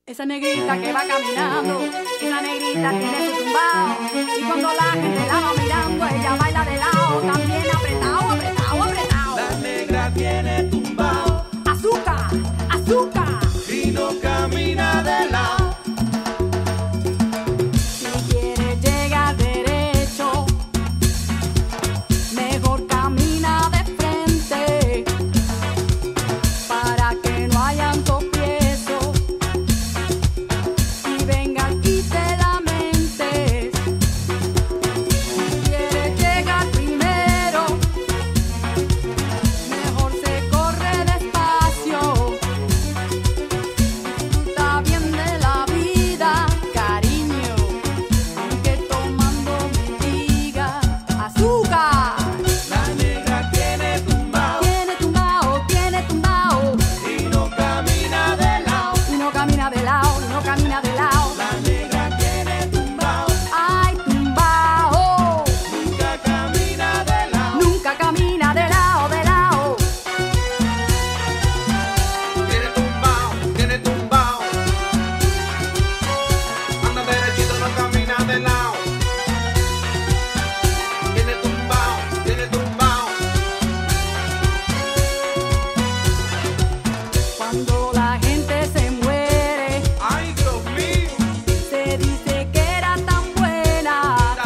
Esa negrita que va caminando, esa negrita tiene su tumbao. Y cuando la gente la va mirando, ella baila de lado, también apretado, apretado, apretado. La negra tiene tumbao Azúcar, azúcar. y no camina de lado. Si quieres llegar derecho, mejor camina de frente, para que no hayan tropiezos y venga y te lamentes. Si quieres llegar primero, mejor se corre despacio. Disfruta bien de la vida, cariño, aunque tomando me diga azúcar. La negra tiene tumbao Tiene tumbao, tiene tumbao. y no camina de lado. Y no camina de lado, y no camina de lado. La negra tiene tumbao, Ay, tumbao. nunca camina de lado. Nunca camina de lado, de lado. Tiene tumbao, tiene tumbao. Anda derechito, no camina de lado. Tiene tumbao, tiene tumbao. Cuando la gente se muere, Ay, Dios mío, se dice que era tan buena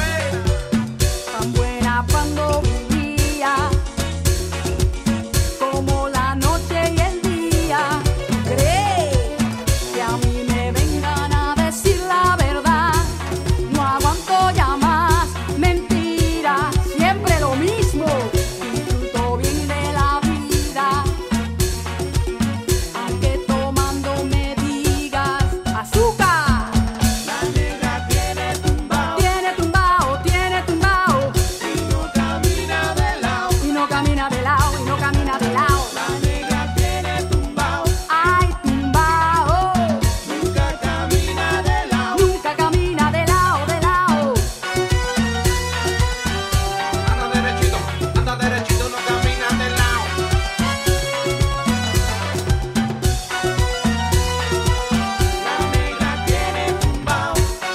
cuando vivía, como la noche y el día. ¿Crees que a mí me vengan a decir la verdad? No aguanto ya más mentiras, siempre lo mismo. Disfruto bien de la vida, aunque tomando me digas azúcar. la negra tiene tumbao Tiene tumbao, tiene tumbao. y no camina de lado. Y no camina de lado, y no camina de lado. La negra tiene tumbao, Ay, tumbao. nunca camina de lado. Nunca camina de lado, de lado. Anda derechito, no camina de lado. La negra tiene tumbao,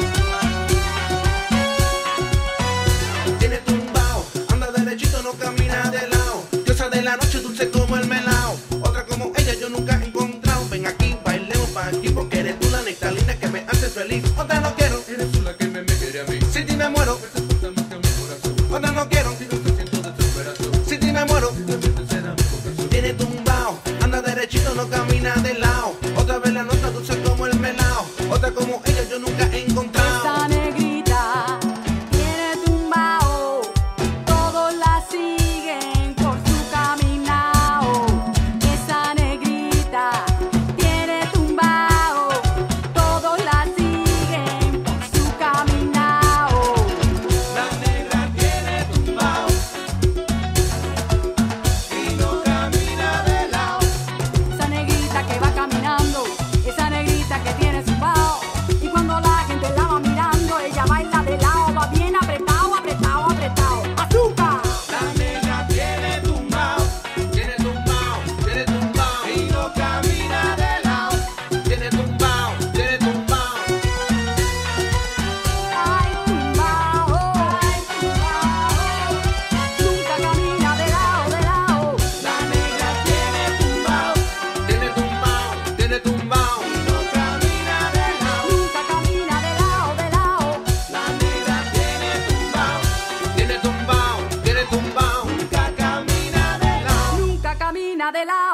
tiene tumbao, anda derechito, no camina de lado. Diosa de la noche, dulce como el melao. Otra como ella yo nunca he encontrado. Ven aquí, bailemos pa' aquí, porque eres tú la nectarina que me hace feliz. Otra no quiero, eres tú la que me quiere a mí. Si ti me muero, esa puta más que mi corazón. Otra no quiero, si no te siento desesperación. Si ti me muero, será mi corazón. Tiene tumbao, anda derechito, no camina de lado. Otra vez la nota dulce como el melao. Otra como ella yo nunca he encontrado. Esa negrita tiene tumbao, todos la siguen por su caminao. Esa negrita tiene tumbao, todos la siguen por su caminao. La negra tiene tumbao y no camina de lado. Esa negrita que va caminando, esa negrita que tiene su bao. Y cuando la gente la va mirando, ella baila de lado, va bien apretado, apretado, apretado. ¡Azúcar! La negra tiene tumbao, tiene tumbao, tiene tumbao y no camina de lado. Tiene tumbao, tiene tumbao. ¡Ay, tumbao! ¡Ay, tumbao! Nunca camina de lado, de lado. La negra tiene tumbao, tiene tumbao, tiene tumbao y no camina de lado. Nunca camina de lado, de lado. La negra tiene tumbao, tiene tumbao, tiene tumbao. Nunca camina de lado. Nunca camina de lado.